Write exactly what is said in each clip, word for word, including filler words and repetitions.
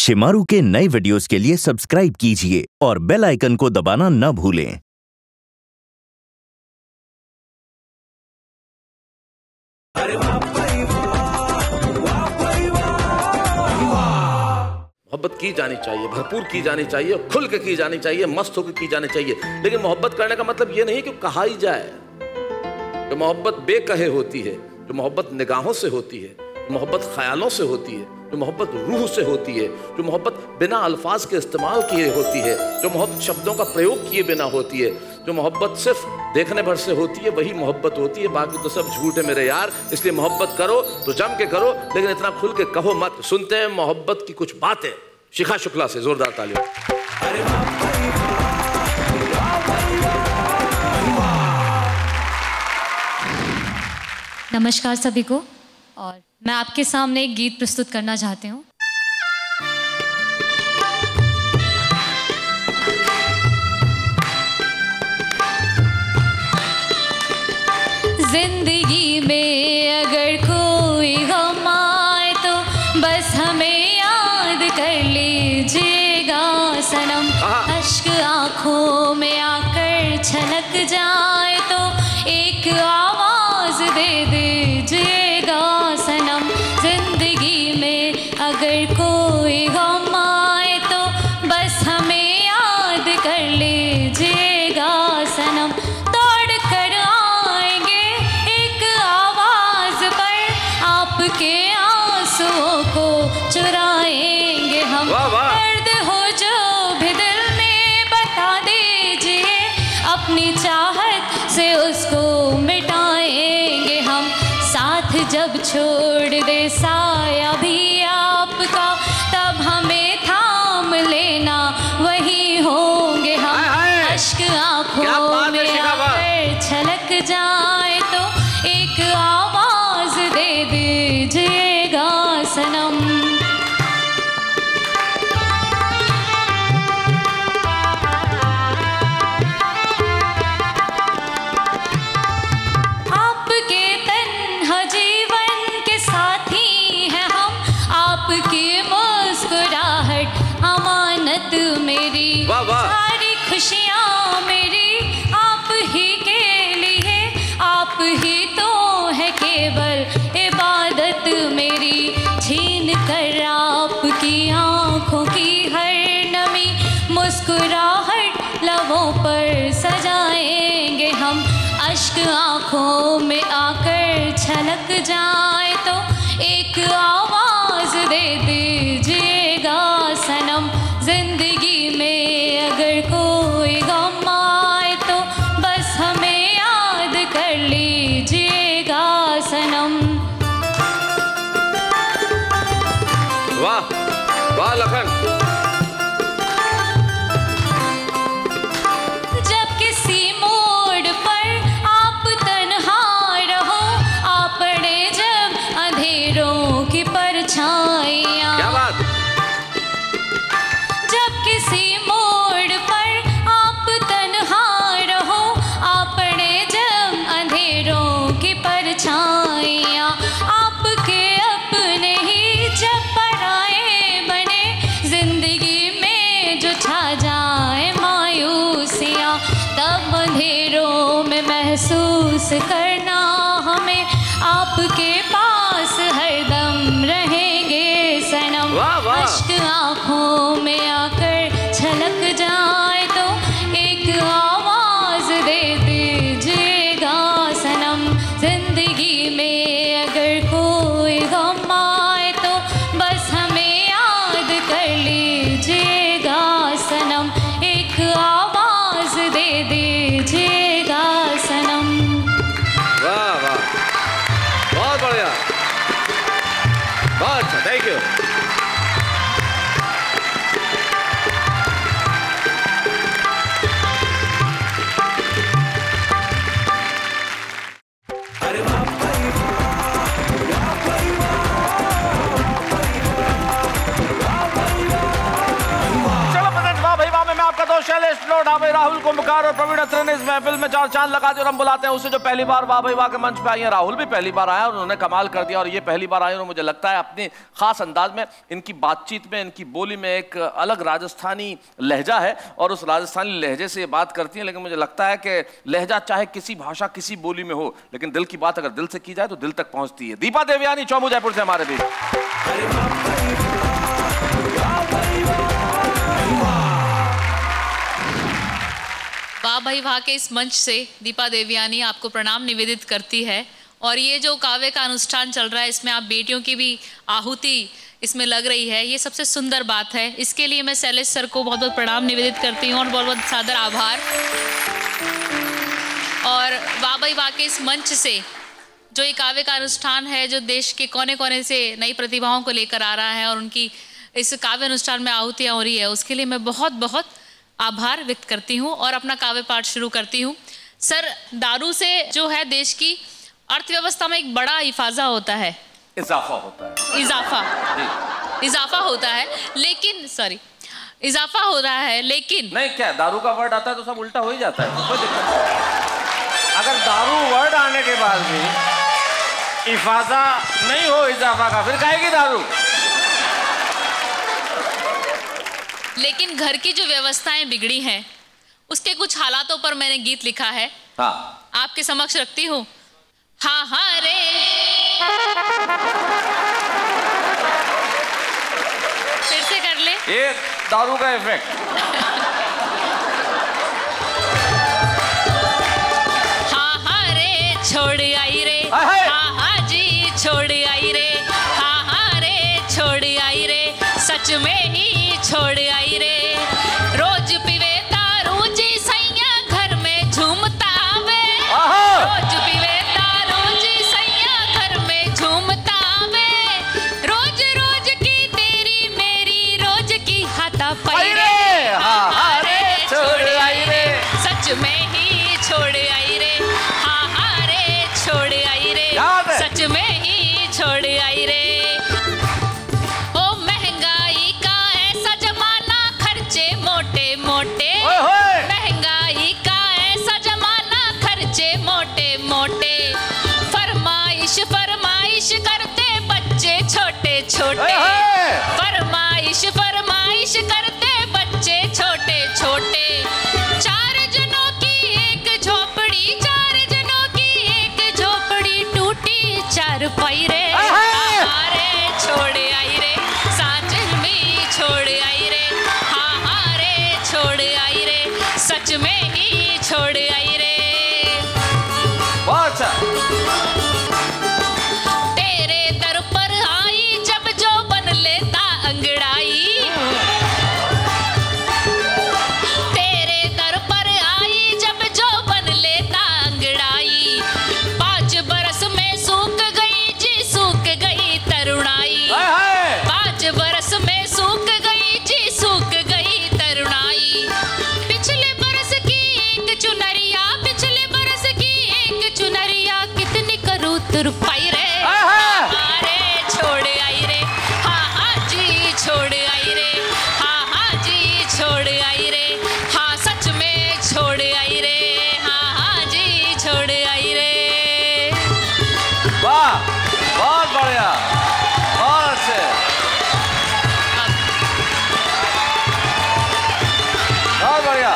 शिमारू के नए वीडियोस के लिए सब्सक्राइब कीजिए और बेल आइकन को दबाना न भूलें। मोहब्बत की जानी चाहिए, भरपूर की जानी चाहिए, खुल के की जानी चाहिए, मस्त होकर की जानी चाहिए। लेकिन मोहब्बत करने का मतलब ये नहीं कि कहा ही जाए। जो मोहब्बत बेकहे होती है, जो मोहब्बत निगाहों से होती है, जो मोहब्बत ख्यालों से होती है, जो मोहब्बत रूह से होती है, जो मोहब्बत बिना अल्फाज के इस्तेमाल किए होती है, जो मोहब्बत शब्दों का प्रयोग किए बिना होती है, जो मोहब्बत सिर्फ देखने भर से होती है, वही मोहब्बत होती है। बाकी तो सब झूठ है मेरे यार। इसलिए मोहब्बत करो तो जम के करो, लेकिन इतना खुल के कहो मत। सुनते हैं मोहब्बत की कुछ बातें शिखा शुक्ला से। जोरदार तालियों। नमस्कार सभी को, और मैं आपके सामने एक गीत प्रस्तुत करना चाहती हूँ। जिंदगी में अगर कोई गम आए तो बस हमें याद कर लीजिएगा सनम। अश्क आँखों में आकर छलक जाए तो एक आवाज दे दीजिएगा सनम। जिंदगी में अगर कोई गम आए तो बस हमें याद कर लीजिएगा सनम। दौड़ कर आएंगे एक आवाज पर, आपके आंसुओं को चुराएंगे हम। दर्द हो जो भी दिल में बता दीजिए, अपनी चाहत से उसको मिटाएंगे हम। साथ जब छोड़ दे साया भी आपका, तब हमें थाम लेना वही होंगे हम। अश्क आँखों में आकर छलक जाए तो एक आवाज दे दीजिएगा सनम। मेरी सारी खुशियाँ मेरी आप ही के लिए, आप ही तो है केवल इबादत मेरी। छीन कर आपकी आँखों की हर नमी, मुस्कुराहट लबों पर सजाएंगे हम। अश्क आँखों में आकर छलक जाए तो एक आवाज दे दीजिएगा सनम। जिंदगी में अगर कोई गम आए तो बस हमें याद कर लीजिएगा सनम। वाह वाह लखन। जब किसी मोड़ पर आप तन्हा रहो, आप पड़े जब अंधेरों की परछाइयाँ। क्या बात। किसी मोड़ पर आप तन्हा रहो, आप पड़े जब अंधेरों की परछाइयाँ। आपके अपने ही जब पराए बने, जिंदगी में जो छा जाए मायूसियाँ, तब अंधेरों में महसूस करना हमें आपके पास हरदम रहेंगे सनम। अश्क आँखों में आकर छलक जाए तो एक आवाज दे दीजिएगा सनम। जिंदगी में अगर कोई गम आए तो बस हमें याद कर लीजिएगा सनम। एक आवाज दे दीजिएगा सनम। वाह वाह, बहुत बढ़िया। नोट। हाँ भाई, राहुल कुंभकार और प्रवीण अत्रे ने इस महफिल में चार चांद लगा दिए और हम बुलाते हैं उसे जो पहली बार वाह भाई वाह के मंच पे आई है। राहुल भी पहली बार आया और उन्होंने कमाल कर दिया और ये पहली बार आए और मुझे लगता है अपने खास अंदाज में, इनकी बातचीत में, इनकी बोली में एक अलग राजस्थानी लहजा है और उस राजस्थानी लहजे से ये बात करती है। लेकिन मुझे लगता है कि लहजा चाहे किसी भाषा किसी बोली में हो, लेकिन दिल की बात अगर दिल से की जाए तो दिल तक पहुंचती है। दीपा देवयानी चौमू जयपुर से हमारे बीच। वाह भाई वाह के इस मंच से दीपा देवयानी आपको प्रणाम निवेदित करती है। और ये जो काव्य का अनुष्ठान चल रहा है, इसमें आप बेटियों की भी आहुति इसमें लग रही है, ये सबसे सुंदर बात है। इसके लिए मैं शैलेश सर को बहुत बहुत प्रणाम निवेदित करती हूँ और बहुत बहुत सादर आभार। और वाह भाई वाह के इस मंच से जो ये काव्य का अनुष्ठान है, जो देश के कोने कोने से नई प्रतिभाओं को लेकर आ रहा है और उनकी इस काव्य अनुष्ठान में आहुतियाँ हो रही है, उसके लिए मैं बहुत बहुत आभार व्यक्त करती हूँ और अपना काव्य पाठ शुरू करती हूँ। सर, दारू से जो है देश की अर्थव्यवस्था में एक बड़ा इफाजा होता है, इजाफा होता है, इजाफा इजाफा होता है, लेकिन सॉरी इजाफा हो रहा है, लेकिन नहीं, क्या दारू का वर्ड आता है तो सब उल्टा हो ही जाता है, तो कोई दिक्कत नहीं। अगर दारू वर्ड आने के बाद भी इफाजा नहीं हो इजाफा का, फिर खाएगी दारू। लेकिन घर की जो व्यवस्थाएं बिगड़ी हैं, उसके कुछ हालातों पर मैंने गीत लिखा है। हाँ, आपके समक्ष रखती हूँ। हाँ हाँ रे, फिर से कर ले, ये दारू का इफेक्ट। हाँ हाँ रे छोड़ आई रे, हाँ हाँ जी छोड़ आई रे, हाँ हाँ रे छोड़ आई रे, सच में ही छोड़ आई रे। रोज पीवे दारू जी सैया घर में झूमता वे, रोज पीवे दारू जी सैया घर में झूमता वे, रोज रोज की तेरी मेरी रोज की हाथापाई रे, हाँ हाँ रे छोड़ आई रे, सच में ही छोड़ आई रे, हाँ हाँ रे छोड़ आई रे, सच में ही छोड़ आई रे। मोटे महंगाई का ऐसा जमाना, खर्चे मोटे मोटे, फरमाइश फरमाइश करते बच्चे छोटे छोटे, फरमाइश फरमाइश करते बच्चे छोटे छोटे, चार जनों की एक झोपड़ी, चार जनों की एक झोपड़ी टूटी चार पाई रे, हमारे छोड़ आई रे, साजन में छोड़ आई रे, हाँ हाँ रे छोड़ आई रे, सच में ही छोड़ आई रे। बहुत अच्छा। तेरे दर पर आई जब जो बन लेता अंगड़ाई, तेरे दर पर आई जब जो बन लेता अंगड़ाई, पाँच बरस में सूख गई जी सूख गई तरुणाई, पाँच बरस में सूख गई जी सूख गई तरुणाई, पिछले बरस की एक चुनरिया, पिछले बरस की एक चुनरिया कितनी करूँ तुरपाई रे, हाँ रे छोड़ आई रे, हाँ हाँ जी छोड़ आई रे, हाँ हाँ जी छोड़ आई रे, हाँ सच में छोड़ आई रे, हाँ हाँ जी छोड़ आई रे। वाह, बहुत बढ़िया, बहुत अच्छे, बहुत बढ़िया।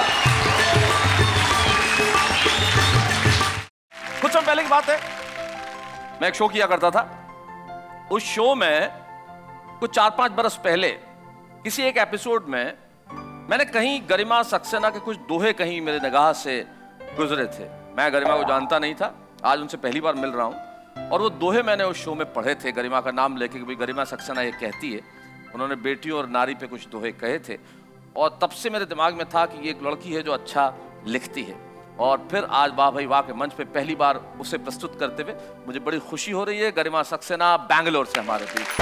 कुछ समय पहले की बात है, मैं एक शो किया करता था। उस शो में कुछ चार पांच बरस पहले किसी एक एपिसोड में मैंने कहीं गरिमा सक्सेना के कुछ दोहे कहीं मेरे निगाह से गुजरे थे। मैं गरिमा को जानता नहीं था, आज उनसे पहली बार मिल रहा हूं और वो दोहे मैंने उस शो में पढ़े थे, गरिमा का नाम लेके कि भाई गरिमा सक्सेना ये कहती है। उन्होंने बेटियों और नारी पे कुछ दोहे कहे थे और तब से मेरे दिमाग में था कि ये एक लड़की है जो अच्छा लिखती है। और फिर आज वाह भाई वाह के मंच पे पहली बार उसे प्रस्तुत करते हुए मुझे बड़ी खुशी हो रही है। गरिमा सक्सेना बैंगलोर से हमारे बीच।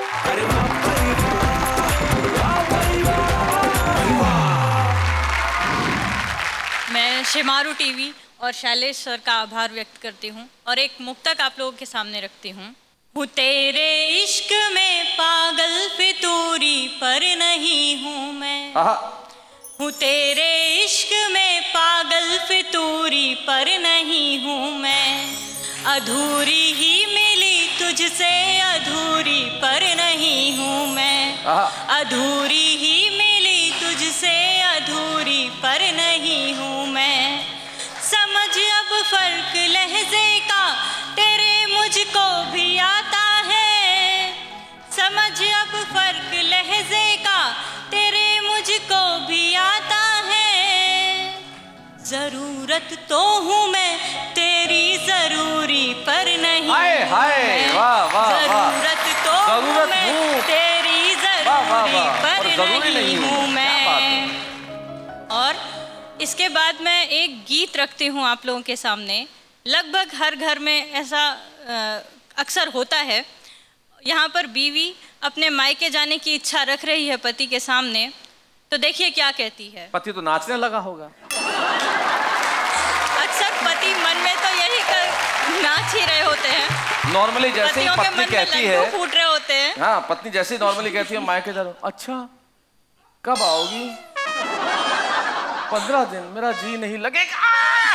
मैं शिमारू टीवी और शैलेश सर का आभार व्यक्त करती हूँ और एक मुक्तक आप लोगों के सामने रखती हूँ। हूँ तेरे इश्क में पागल फितूरी पर नहीं हूँ मैं, हूँ तेरे इश्क में पागल फितूरी पर नहीं हूँ मैं, अधूरी ही मिली तुझसे अधूरी पर नहीं हूँ मैं, अधूरी ही मिली तुझसे अधूरी पर नहीं हूँ मैं। समझ अब फर्क लहजे का तेरे मुझको भी आता है, समझ अब फर्क लहजे का तेरे मुझको भी आता है। जरूरत तो हूँ मैं तेरी जरूरी पर नहीं, हाय हाय वाह वाह, जरूरत तो हूँ मैं तेरी जरूरी पर नहीं हूँ मैं। और इसके बाद मैं एक गीत रखती हूँ आप लोगों के सामने। लगभग हर घर में ऐसा अक्सर होता है, यहाँ पर बीवी अपने मायके जाने की इच्छा रख रही है पति के सामने, तो देखिए क्या कहती है। पति तो नाचने लगा होगा। अक्सर पति मन में तो यही कर नाच ही रहे होते हैं। नॉर्मली जैसे ही पत्नी कहती है, फूट रहे होते हैं। हाँ, पत्नी जैसे ही नॉर्मली कहती है मायके जा रहा हूं, अच्छा कब आओगी? पंद्रह दिन, मेरा जी नहीं लगेगा।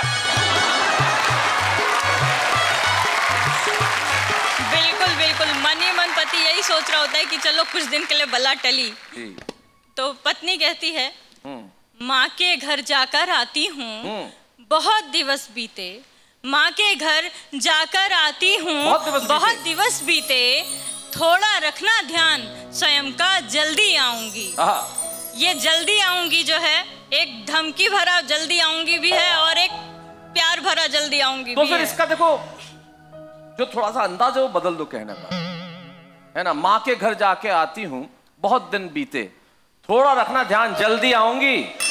बिल्कुल बिल्कुल, मन ही मन पति यही सोच रहा होता है कि चलो कुछ दिन के लिए बला टली। तो पत्नी कहती है, माँ के घर जाकर आती हूँ बहुत दिवस बीते, माँ के घर जाकर आती हूँ बहुत दिवस बीते, थोड़ा रखना ध्यान स्वयं का जल्दी आऊंगी। ये जल्दी आऊंगी जो है एक धमकी भरा जल्दी आऊंगी भी है और एक प्यार भरा जल्दी आऊंगी तो भी फिर है। इसका देखो जो थोड़ा सा अंदाज है वो बदल दो कहने का, है ना। माँ के घर जाके आती हूँ बहुत दिन बीते, थोड़ा रखना ध्यान जल्दी आऊंगी।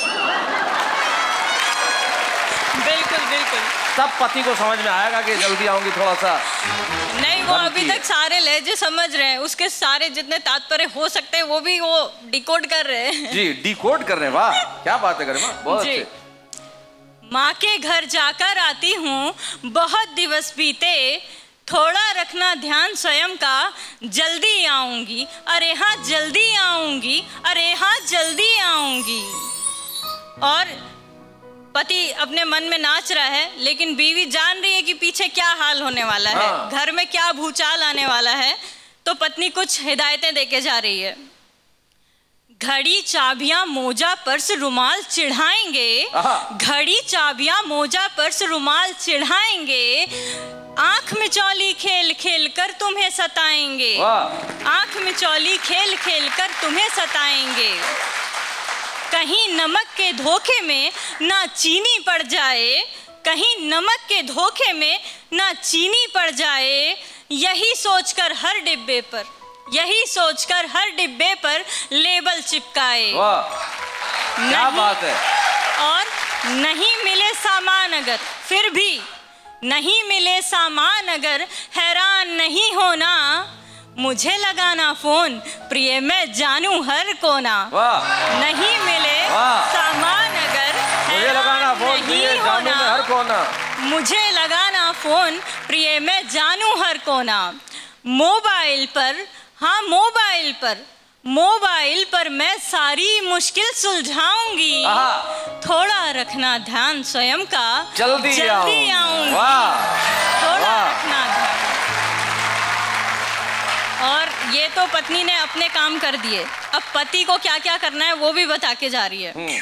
बिल्कुल बिल्कुल, सब पति को समझ में आएगा कि जल्दी आऊंगी थोड़ा सा। नहीं, वो अभी तक सारे लहजे समझ रहे हैं, उसके सारे जितने तात्पर्य हो सकते हैं वो भी वो डिकोड कर रहे हैं। जी डिकोड कर रहे हैं, वाह क्या बात है गरिमा, बहुत अच्छे। माँ के घर जाकर आती हूँ बहुत दिवस बीते, थोड़ा रखना ध्यान स्वयं का जल्दी आऊंगी, अरे हाँ जल्दी आऊंगी, अरे हाँ जल्दी आऊंगी। और पति अपने मन में नाच रहा है, लेकिन बीवी जान रही है कि पीछे क्या हाल होने वाला है, हाँ। घर में क्या भूचाल आने वाला है। तो पत्नी कुछ हिदायतें देके जा रही है। घड़ी चाबियां मोजा पर्स रुमाल चिढ़ाएंगे, घड़ी चाबियां मोजा पर्स रुमाल चिढ़ाएंगे, आंख में चौली खेल खेल कर तुम्हें सताएंगे, आंख में चौली खेल खेल कर तुम्हें सताएंगे। कहीं नमक के धोखे में ना चीनी पड़ जाए, कहीं नमक के धोखे में ना चीनी पड़ जाए, यही सोचकर हर डिब्बे पर, यही सोचकर हर डिब्बे पर लेबल चिपकाए। क्या बात है। और नहीं मिले सामान अगर, फिर भी नहीं मिले सामान अगर हैरान नहीं होना, मुझे लगाना फोन प्रिय मैं जानू हर कोना। नहीं मिले सामान अगर मुझे लगाना फोन प्रिय जानू मैं हर कोना, मुझे लगाना फोन प्रिय मैं जानू हर कोना। मोबाइल पर, हाँ मोबाइल पर, मोबाइल पर मैं सारी मुश्किल सुलझाऊंगी, थोड़ा रखना ध्यान स्वयं का जल्दी, जल्दी आऊंगी, थोड़ा रखना ध्यान। और ये तो पत्नी ने अपने काम कर दिए, अब पति को क्या क्या करना है वो भी बता के जा रही है।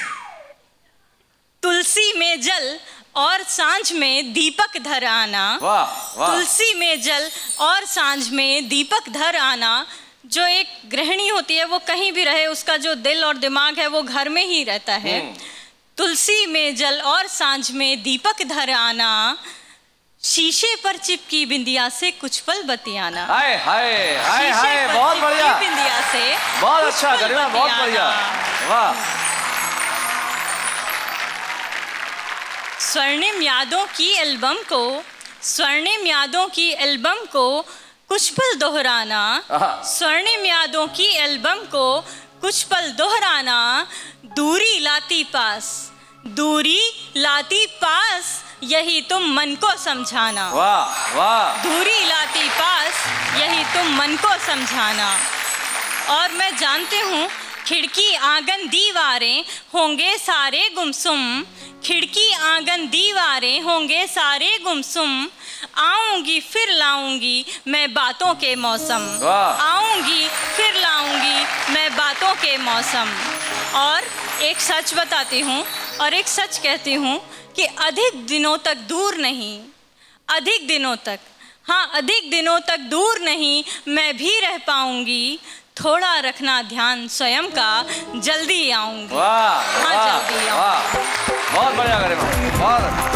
तुलसी में जल और सांझ में दीपक धर आना, वाह, वाह। तुलसी में जल और सांझ में दीपक धर आना। जो एक गृहिणी होती है वो कहीं भी रहे, उसका जो दिल और दिमाग है वो घर में ही रहता है। तुलसी में जल और सांझ में दीपक धर आना, शीशे पर चिपकी बिंदिया से कुछ पल बतियाना। हाय हाय हाय हाय, बहुत बढ़िया बिंदिया से, बहुत अच्छा गरिमा, बहुत बढ़िया, वाह। स्वर्णिम यादों की एल्बम को, स्वर्णिम यादों की एल्बम को कुछ पल दोहराना, स्वर्णिम यादों की एल्बम को कुछ पल दोहराना, दूरी लाती पास, दूरी लाती पास, यही तुम मन को समझाना। वाह वाह। दूरी लाती पास, यही तुम मन को समझाना। और मैं जानती हूँ खिड़की आंगन दीवारें होंगे सारे गुमसुम, खिड़की आंगन दीवारें होंगे सारे गुमसुम। आऊंगी फिर लाऊंगी मैं बातों के मौसम, आऊंगी फिर लाऊंगी मैं बातों के मौसम। और एक सच बताती हूँ और एक सच कहती हूँ कि अधिक दिनों तक दूर नहीं, अधिक दिनों तक, हाँ अधिक दिनों तक दूर नहीं मैं भी रह पाऊंगी। थोड़ा रखना ध्यान स्वयं का, जल्दी आऊंगी। वाह, हाँ वाह, जल्दी वाह, आऊंगी। बहुत बढ़िया गरिमा, बहुत